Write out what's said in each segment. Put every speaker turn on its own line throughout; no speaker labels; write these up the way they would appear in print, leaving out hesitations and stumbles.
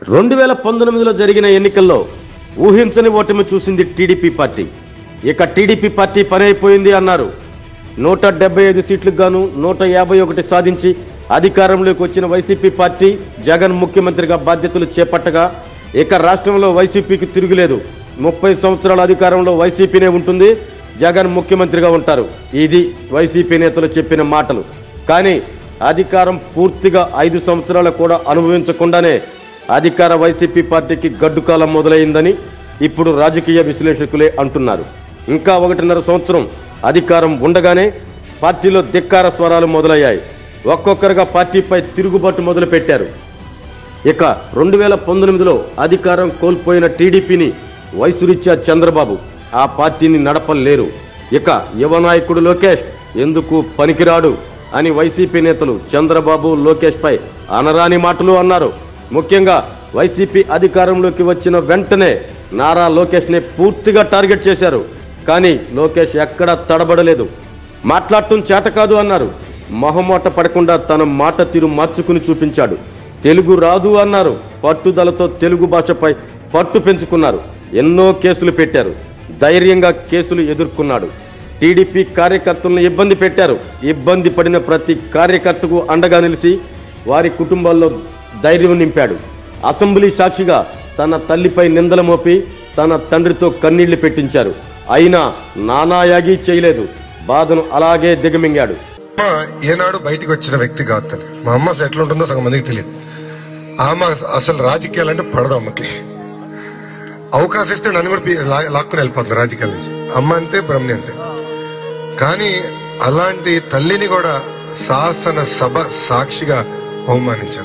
2019లో జరిగిన ఎన్నికల్లో ఊహించని ఓటమి చూసింది టీడీపీ పార్టీ. ఇక టీడీపీ పార్టీ పని అయిపోయింది అన్నారు. 175 సీట్లకు గాను 151 సాధించి అధికారంలోకి వచ్చిన వైసీపీ పార్టీ జగన్ ముఖ్యమంత్రిగా బాధ్యతలు చేపట్టగా ఇక రాష్ట్రంలో వైసీపీకి తిరుగులేదు. 30 సంవత్సరాల అధికారంలో వైసీపీనే ఉంటుంది, జగన్ ముఖ్యమంత్రిగా ఉంటారు. ఇది వైసీపీ నేతలు చెప్పిన మాటలు. కానీ అధికారం పూర్తిగా 5 సంవత్సరాలు కూడా అనుభవించకుండానే అధికార వైసీపీ పార్టీకి గడ్డుకాలం మొదలైందని ఇప్పుడు రాజకీయ విశ్లేషకులే అంటున్నారు. ఇంకా 1.5 సంవత్సరం అధికారం ఉండగానే పార్టీలో ధిక్కార స్వరాలు మొదలయ్యాయి. ఒక్కొక్కరుగా పార్టీపై తిరుగుబాటు మొదలుపెట్టారు. ఇక 2019లో అధికారం కోల్పోయిన టీడీపీని వయసురీత్యా చంద్రబాబు ఆ పార్టీని నడపలేరు. ఇక యువ నాయకుడు లోకేష్ ఎందుకు పనికిరాడు అని వైసీపీ నేతలు చంద్రబాబు లోకేష్ పై అనరాని మాటలు అన్నారు. ముఖ్యంగా వైసీపీ అధికారంలోకి వచ్చిన వెంటనే నారా లోకేష్ని పూర్తిగా టార్గెట్ చేశారు. కానీ లోకేష్ ఎక్కడా తడబడలేదు. మాట్లాడటం చేత కాదు అన్నారు. మొహమాట పడకుండా తన మాట తీరు మార్చుకుని చూపించాడు. తెలుగు రాదు అన్నారు. పట్టుదలతో తెలుగు భాషపై పట్టు పెంచుకున్నారు. ఎన్నో కేసులు పెట్టారు. ధైర్యంగా కేసులు ఎదుర్కొన్నాడు. టీడీపీ కార్యకర్తలను ఇబ్బంది పెట్టారు. ఇబ్బంది పడిన ప్రతి కార్యకర్తకు అండగా నిలిచి వారి కుటుంబాల్లో ధైర్యం నింపాడు. అసెంబ్లీ సాక్షిగా తన తల్లిపై నిందలు మోపి తన తండ్రితో కన్నీళ్లు పెట్టించారు. అయినా నానాయాగి చేయలేదు. బాధను అలాగే దిగమింగాడు.
ఏనాడు బయటికి వచ్చిన వ్యక్తి కాదు తను. మా అమ్మ అసలు ఎట్లా ఉంటుందో సగం మందికి తెలియదు. ఆమె అసలు రాజకీయాలంటే పడదు. అమ్మకి అవకాశం ఇస్తే నన్ను కూడా లాక్కుని వెళ్ళిపోతుంది రాజకీయాల నుంచి. అమ్మ అంతే, బ్రహ్మణి అంతే. కానీ అలాంటి తల్లిని కూడా శాసన సభ సాక్షిగా అవమానించారు.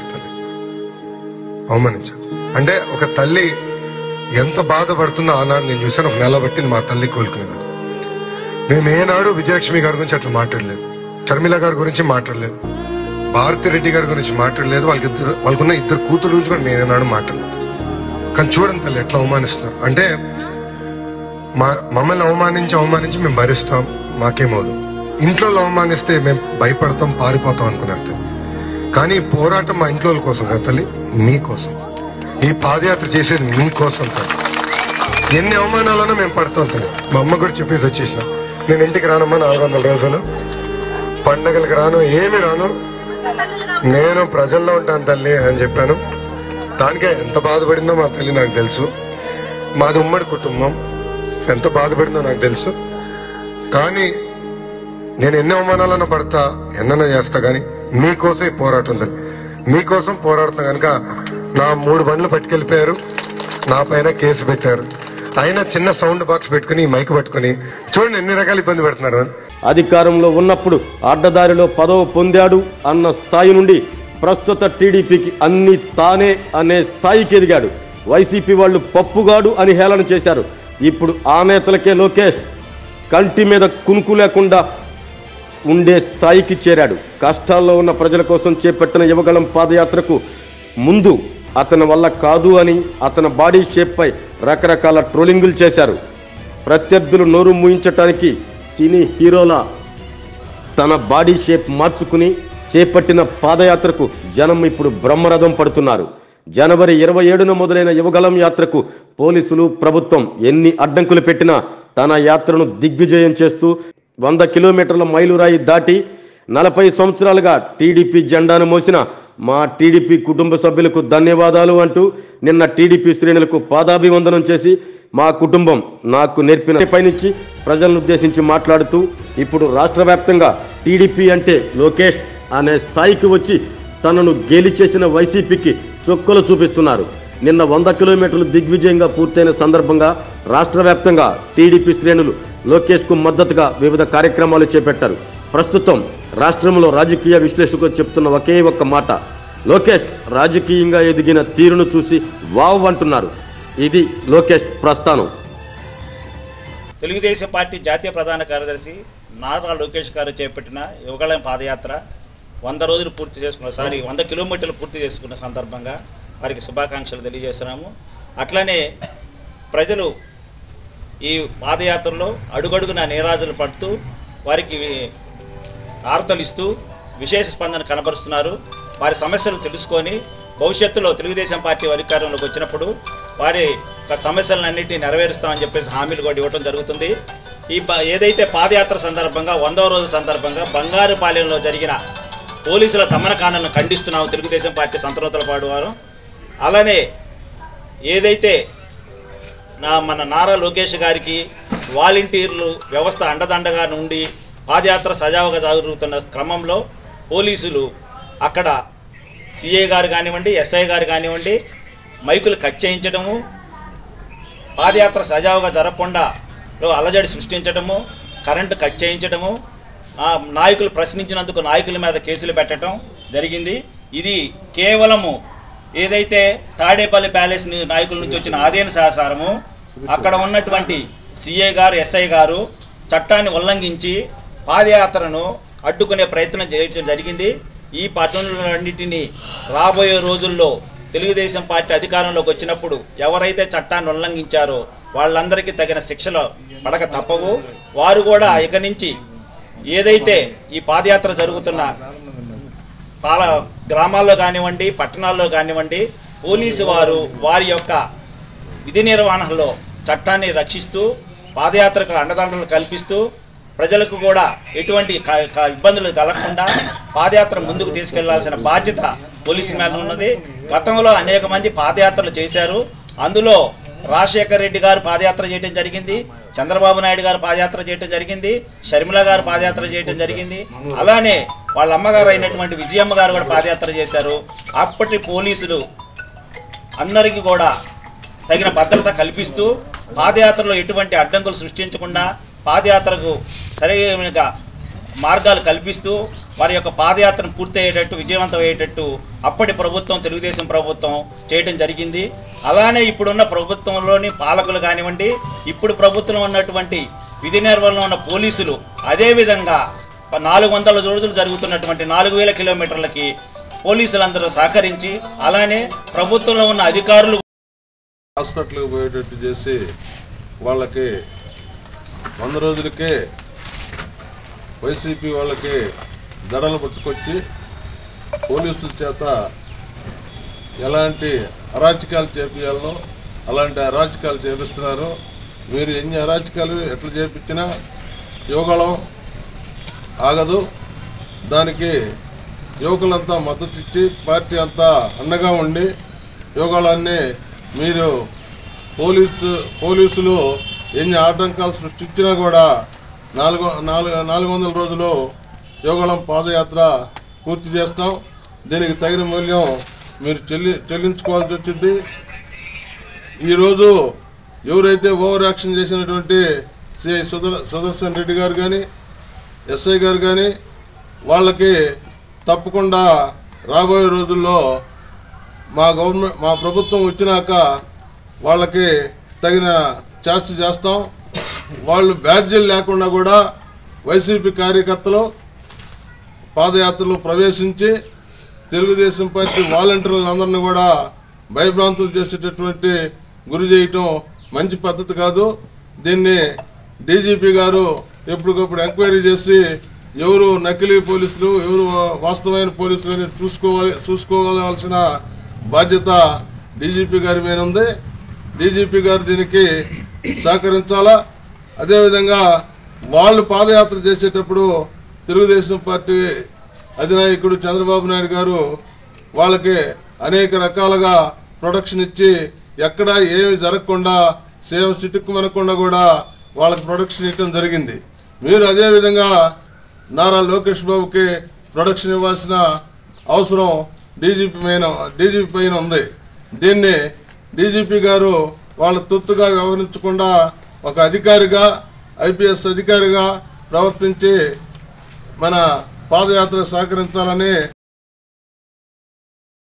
అంటే ఒక తల్లి ఎంత బాధపడుతుందో ఆనాడు నేను చూసాను. ఒక నెల బట్టి మా తల్లి కోలుకునేదాన్ని. మేము ఏనాడు విజయలక్ష్మి గారి గురించి అట్లా మాట్లాడలేదు, షర్మిల గారి గురించి మాట్లాడలేదు, భారతిరెడ్డి గారి గురించి మాట్లాడలేదు. వాళ్ళకున్న 2 కూతురు గురించి కూడా నేను ఏనాడు మాట్లాడలేదు. కానీ చూడండి తల్లి ఎట్లా అవమానిస్తున్నారు. అంటే మమ్మల్ని అవమానించి మేము భరిస్తాం, మాకేమోదు. ఇంట్లో అవమానిస్తే మేము భయపడతాం, పారిపోతాం అనుకున్నారు. కానీ పోరాటం మా ఇంట్లో కోసం కాదు తల్లి, మీకోసం. ఈ పాదయాత్ర చేసేది మీకోసం కాదు. ఎన్ని అవమానాలన్నా మేము పడతాం తల్లి. మా అమ్మ కూడా చెప్పేసి వచ్చేసిన, నేను ఇంటికి రానమ్మా 400 రోజులు, పండగలకు రాను, ఏమి రాను, నేను ప్రజల్లో ఉంటాను తల్లి అని చెప్పాను. దానికే ఎంత బాధపడిందో మా తల్లి నాకు తెలుసు. మాది ఉమ్మడి కుటుంబం, ఎంత బాధపడిందో నాకు తెలుసు. కానీ నేను ఎన్ని అవమానాలన్నా పడతా, ఎన్నైనా చేస్తా. కానీ మీకోసం పోరాటం తల్లి, మీకోసం పోరాడుతున్నా. కనుక నా 3 బండ్లు పట్టుకెళ్ళిపోయారు, నా పైన కేసు పెట్టారు. అయినా చిన్న సౌండ్ బాక్స్ పెట్టుకుని మైక్ పట్టుకుని చూడండి ఎన్ని రకాల ఇబ్బంది పెడుతున్నారు.
అధికారంలో ఉన్నప్పుడు అడ్డదారిలో పదవి పొందాడు అన్న స్థాయి నుండి ప్రస్తుత టీడీపీకి అన్ని తానే అనే స్థాయికి ఎదిగాడు. వైసీపీ వాళ్ళు పప్పుగాడు అని హేళన చేశారు. ఇప్పుడు ఆ నేతలకే లోకేష్ కంటి మీద కునుకు లేకుండా ఉండే స్థాయికి చేరాడు. కష్టాల్లో ఉన్న ప్రజల కోసం చేపట్టిన యువగళం పాదయాత్రకు ముందు అతని వల్ల కాదు అని అతని బాడీ షేప్పై రకరకాల ట్రోలింగులు చేశారు. ప్రత్యర్థులు నోరు మూయించటానికి సినీ హీరోలా తన బాడీ షేప్ మార్చుకుని చేపట్టిన పాదయాత్రకు జనం ఇప్పుడు బ్రహ్మరథం పడుతున్నారు. జనవరి 27న మొదలైన యువగళం యాత్రకు పోలీసులు, ప్రభుత్వం ఎన్ని అడ్డంకులు పెట్టినా తన యాత్రను దిగ్విజయం చేస్తూ 100 కిలోమీటర్ల మైలురాయి దాటి 40 సంవత్సరాలుగా టీడీపీ జెండాను మోసిన మా టీడీపీ కుటుంబ సభ్యులకు ధన్యవాదాలు అంటూ నిన్న టీడీపీ శ్రేణులకు పాదాభివందనం చేసి మా కుటుంబం నాకు నేర్పిన పైనుంచి ప్రజలను ఉద్దేశించి మాట్లాడుతూ ఇప్పుడు రాష్ట్ర వ్యాప్తంగా టీడీపీ అంటే లోకేష్ అనే స్థాయికి వచ్చి తనను గేలి చేసిన వైసీపీకి చొక్కలు చూపిస్తున్నారు. నిన్న 100 కిలోమీటర్లు దిగ్విజయంగా పూర్తయిన సందర్భంగా రాష్ట్ర వ్యాప్తంగా టీడీపీ శ్రేణులు లోకేష్కు మద్దతుగా వివిధ కార్యక్రమాలు చేపట్టారు. ప్రస్తుతం రాష్ట్రంలో రాజకీయ విశ్లేషకులు చెప్తున్న ఒకే ఒక్క మాట, లోకేష్ రాజకీయంగా ఎదిగిన తీరును చూసి వావ్ అంటున్నారు. ఇది లోకేష్ ప్రస్థానం.
తెలుగుదేశం పార్టీ జాతీయ ప్రధాన కార్యదర్శి నారా లోకేష్ గారు చేపట్టిన యువగళం పాదయాత్ర 100 రోజులు పూర్తి చేసుకున్న 100 కిలోమీటర్లు పూర్తి చేసుకున్న సందర్భంగా వారికి శుభాకాంక్షలు తెలియజేస్తున్నాము. అట్లనే ప్రజలు ఈ పాదయాత్రలో అడుగడుగున నీరాజులు పడుతూ వారికి ఆర్తలిస్తూ విశేష స్పందన కనబరుస్తున్నారు. వారి సమస్యలు తెలుసుకొని భవిష్యత్తులో తెలుగుదేశం పార్టీ అధికారంలోకి వచ్చినప్పుడు వారి సమస్యలన్నింటినీ నెరవేరుస్తామని చెప్పేసి హామీలు కూడా ఇవ్వడం జరుగుతుంది. ఏదైతే పాదయాత్ర సందర్భంగా 100వ రోజు సందర్భంగా బంగారుపాలెంలో జరిగిన పోలీసుల దమనకాండను ఖండిస్తున్నాము తెలుగుదేశం పార్టీ సంతనూతలపాడు వారు. అలానే ఏదైతే మన నారా లోకేష్ గారికి వాలంటీర్లు వ్యవస్థ అండదండగా నుండి పాదయాత్ర సజావుగా జరుగుతున్న క్రమంలో పోలీసులు అక్కడ సిఐ గారు కానివ్వండి, ఎస్ఐ గారు కానివ్వండి, మైకులు కట్ చేయించడము, పాదయాత్ర సజావుగా జరగకుండా అలజడి సృష్టించడము, కరెంటు కట్ చేయించడము, నాయకులు ప్రశ్నించినందుకు నాయకుల మీద కేసులు పెట్టడం జరిగింది. ఇది కేవలము ఏదైతే తాడేపల్లి ప్యాలెస్ నాయకుల నుంచి వచ్చిన ఆదేశానుసారము అక్కడ ఉన్నటువంటి సిఐ గారు, ఎస్ఐ గారు చట్టాన్ని ఉల్లంఘించి పాదయాత్రను అడ్డుకునే ప్రయత్నం చేయడం జరిగింది. ఈ పట్టణాలన్నింటినీ రాబోయే రోజుల్లో తెలుగుదేశం పార్టీ అధికారంలోకి వచ్చినప్పుడు ఎవరైతే చట్టాన్ని ఉల్లంఘించారో వాళ్ళందరికీ తగిన శిక్షలు పడక తప్పవు. వారు కూడా ఇక నుంచి ఏదైతే ఈ పాదయాత్ర జరుగుతున్న గ్రామాల్లో కానివ్వండి, పట్టణాల్లో కానివ్వండి, పోలీసు వారు వారి యొక్క విధి నిర్వహణలో చట్టాన్ని రక్షిస్తూ పాదయాత్రకు అండదండలు కల్పిస్తూ ప్రజలకు కూడా ఎటువంటి ఇబ్బందులు కలగకుండా పాదయాత్ర ముందుకు తీసుకెళ్లాల్సిన బాధ్యత పోలీసు మీద ఉన్నది. గతంలో అనేక మంది పాదయాత్రలు చేశారు. అందులో రాజశేఖర్ రెడ్డి గారు పాదయాత్ర చేయడం జరిగింది, చంద్రబాబు నాయుడు గారు పాదయాత్ర చేయడం జరిగింది, షర్మిల గారు పాదయాత్ర చేయడం జరిగింది, అలానే వాళ్ళ అమ్మగారు అయినటువంటి విజయమ్మ గారు కూడా పాదయాత్ర చేశారు. అప్పటి పోలీసులు అందరికీ కూడా తగిన భద్రత కల్పిస్తూ పాదయాత్రలో ఎటువంటి అడ్డంకులు సృష్టించకుండా పాదయాత్రకు సరైన మార్గాలు కల్పిస్తూ వారి యొక్క పాదయాత్రను పూర్తి అయ్యేటట్టు, విజయవంతం అయ్యేటట్టు అప్పటి ప్రభుత్వం, తెలుగుదేశం ప్రభుత్వం చేయడం జరిగింది. అలానే ఇప్పుడున్న ప్రభుత్వంలోని పాలకులు కానివ్వండి, ఇప్పుడు ప్రభుత్వంలో ఉన్నటువంటి విధి నిర్వహణలో ఉన్న పోలీసులు అదేవిధంగా 400 రోజులు జరుగుతున్నటువంటి 4000 కిలోమీటర్లకి పోలీసులందరూ సహకరించి, అలానే ప్రభుత్వంలో ఉన్న అధికారులు
హాస్పిటల్కి పోయేటట్టు చేసి వాళ్ళకి 100 రోజులకే వైసీపీ వాళ్ళకి దడలు పట్టుకొచ్చి పోలీసుల చేత ఎలాంటి అరాచకాలు చేపించాలో అలాంటి అరాచకాలు చేపిస్తున్నారు. మీరు ఎన్ని అరాచకాలు ఎట్లా చేపించినా యువగళం ఆగదు. దానికి యువకులంతా మద్దతు ఇచ్చి పార్టీ అంతా అండగా ఉండి యువగళాన్ని మీరు పోలీసులు ఎన్ని ఆటంకాలు సృష్టించినా కూడా 400 రోజులు యువగళం పాదయాత్ర పూర్తి చేస్తాం. దీనికి తగిన మూల్యం మీరు చెల్లించుకోవాల్సి వచ్చింది. ఈరోజు ఎవరైతే ఓవర్ యాక్షన్ చేసినటువంటి సిఐ సుదర్శన్ రెడ్డి గారు కానీ, ఎస్ఐ గారు కానీ వాళ్ళకి తప్పకుండా రాబోయే రోజుల్లో మా ప్రభుత్వం వచ్చినాక వాళ్ళకి తగిన చేష్ట చేస్తాం. వాళ్ళు బ్యాడ్జీలు లేకుండా కూడా వైసీపీ కార్యకర్తలు పాదయాత్రలో ప్రవేశించి తెలుగుదేశం పార్టీ వాలంటీర్లందరినీ కూడా భయభ్రాంతులు చేసేటటువంటి గురి చేయటం మంచి పద్ధతి కాదు. దీన్ని డీజీపీ గారు ఎప్పటికప్పుడు ఎంక్వైరీ చేసి ఎవరు నకిలీ పోలీసులు, ఎవరు వాస్తవమైన పోలీసులు అని చూసుకోవాల్సిన బాధ్యత డీజీపీ గారి మీద ఉంది. డీజీపీ గారు దీనికి సహకరించాలా. అదేవిధంగా వాళ్ళు పాదయాత్ర చేసేటప్పుడు తెలుగుదేశం పార్టీ అధినాయకుడు చంద్రబాబు నాయుడు గారు వాళ్ళకి అనేక రకాలుగా ప్రొటెక్షన్ ఇచ్చి ఎక్కడ ఏమి జరగకుండా సేమ్ సిట్టుకుమనకుండా కూడా వాళ్ళకి ప్రొటెక్షన్ ఇవ్వడం జరిగింది. మీరు అదేవిధంగా నారా లోకేష్ బాబుకి ప్రొటెక్షన్ ఇవ్వాల్సిన అవసరం డీజీపీ పైన ఉంది. దీన్ని డీజీపీ గారు వాళ్ళ తొత్తుగా వ్యవహరించకుండా ఒక అధికారిగా, ఐపీఎస్ అధికారిగా ప్రవర్తించి మన పాదయాత్ర సహకరించాలని